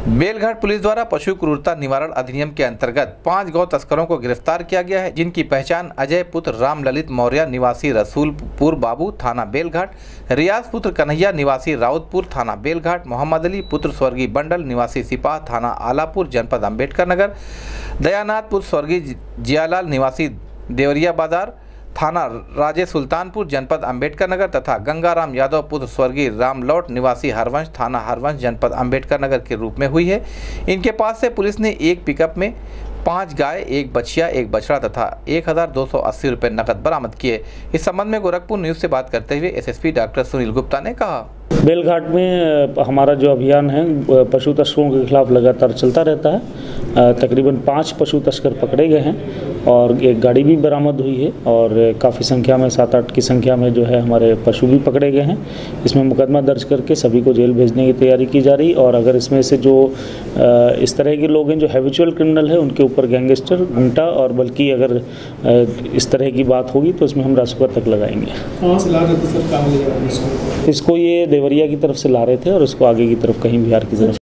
Belghat police द्वारा पशु क्रूरता निवारण अधिनियम के अंतर्गत 5 गौ तस्करों को गिरफ्तार किया गया है, जिनकी पहचान अजय पुत्र राम ललित मौर्य निवासी रसूलपुर बाबू थाना बेलघाट, रियाज पुत्र कन्हैया निवासी राउतपुर थाना बेलघाट, मोहम्मद अली पुत्र स्वर्गीय बंडल निवासी सिपाह थाना आलापुर जनपद अम्बेडकर नगर, दयानाथ पुत्र स्वर्गीय जियालाल निवासी देवरिया बाजार थाना राजे सुल्तानपुर जनपद अम्बेडकर नगर तथा गंगाराम यादव पुत्र स्वर्गीय रामलौट निवासी हरवंश थाना हरवंश जनपद अम्बेडकर नगर के रूप में हुई है। इनके पास से पुलिस ने एक पिकअप में 5 गाय, 1 बछिया, 1 बछड़ा तथा 1280 रुपये नकद बरामद किए। इस संबंध में गोरखपुर न्यूज़ से बात करते हुए एसएसपी डॉक्टर सुनील गुप्ता ने कहा, बेलघाट में हमारा जो अभियान है पशु तस्करों के खिलाफ लगातार चलता रहता है। तकरीबन 5 पशु तस्कर पकड़े गए हैं और एक गाड़ी भी बरामद हुई है और काफ़ी संख्या में 7-8 की संख्या में जो है हमारे पशु भी पकड़े गए हैं। इसमें मुकदमा दर्ज करके सभी को जेल भेजने की तैयारी की जा रही। और अगर इसमें से जो इस तरह के लोग हैं जो हैबिचुअल क्रिमिनल है, उनके ऊपर गैंगस्टर, गुंडा और बल्कि अगर इस तरह की बात होगी तो इसमें हम रासुका तक लगाएंगे। कहाँ से ला रहे थे सर? कहाँ ले जा रहे हैं इसको ये देवरिया की तरफ से ला रहे थे और इसको आगे की तरफ कहीं बिहार की तरफ